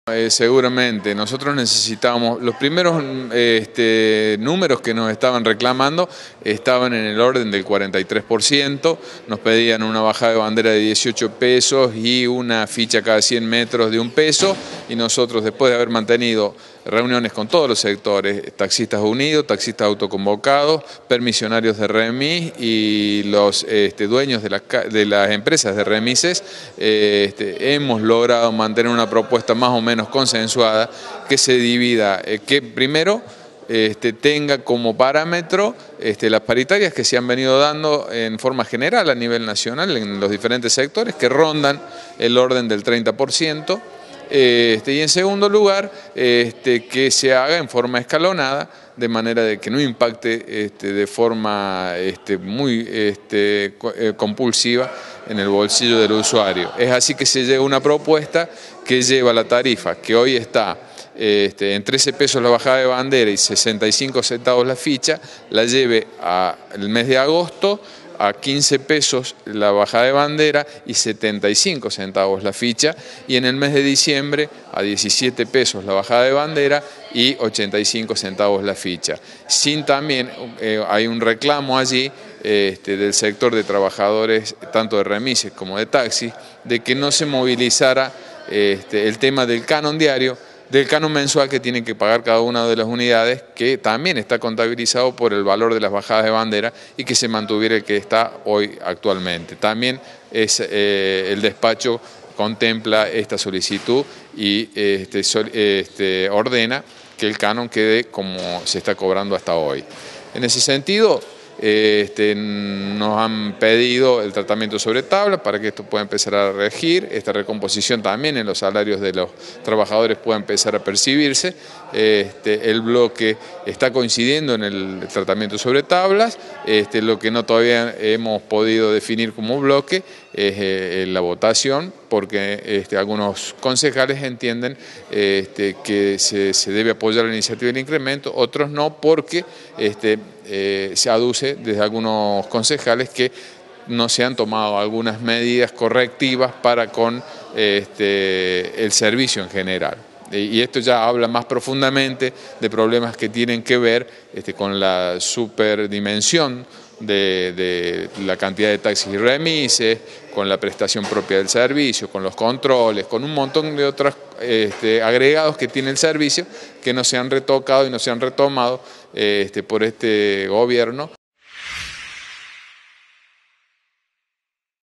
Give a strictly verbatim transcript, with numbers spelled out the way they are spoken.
Eh, seguramente, nosotros necesitamos, los primeros este, números que nos estaban reclamando estaban en el orden del cuarenta y tres por ciento, nos pedían una bajada de bandera de dieciocho pesos y una ficha cada cien metros de un peso, y nosotros, después de haber mantenido reuniones con todos los sectores, taxistas unidos, taxistas autoconvocados, permisionarios de remis y los este, dueños de las, de las empresas de remises, eh, este, hemos logrado mantener una propuesta más o menos consensuada que se divida, eh, que primero este, tenga como parámetro este, las paritarias que se han venido dando en forma general a nivel nacional en los diferentes sectores, que rondan el orden del treinta por ciento. Este, y en segundo lugar, este, que se haga en forma escalonada, de manera de que no impacte este, de forma este, muy este, compulsiva en el bolsillo del usuario. Es así que se llega a una propuesta que lleva la tarifa, que hoy está este, en trece pesos la bajada de bandera y sesenta y cinco centavos la ficha, la lleve al mes de agosto a quince pesos la bajada de bandera y setenta y cinco centavos la ficha, y en el mes de diciembre a diecisiete pesos la bajada de bandera y ochenta y cinco centavos la ficha. Sin también, eh, hay un reclamo allí este, del sector de trabajadores, tanto de remises como de taxis, de que no se movilizara este, el tema del canon diario, del canon mensual que tienen que pagar cada una de las unidades, que también está contabilizado por el valor de las bajadas de bandera, y que se mantuviera el que está hoy actualmente. También es, eh, el despacho contempla esta solicitud y este, sol, este, ordena que el canon quede como se está cobrando hasta hoy. En ese sentido, Este, nos han pedido el tratamiento sobre tabla para que esto pueda empezar a regir, esta recomposición también en los salarios de los trabajadores pueda empezar a percibirse. Este, el bloque está coincidiendo en el tratamiento sobre tablas, este, lo que no todavía hemos podido definir como bloque es eh, la votación, porque este, algunos concejales entienden este, que se, se debe apoyar la iniciativa del incremento, otros no, porque este, eh, se aduce desde algunos concejales que no se han tomado algunas medidas correctivas para con este, el servicio en general. Y esto ya habla más profundamente de problemas que tienen que ver este, con la superdimensión de, de la cantidad de taxis y remises, con la prestación propia del servicio, con los controles, con un montón de otros este, agregados que tiene el servicio que no se han retocado y no se han retomado este, por este gobierno.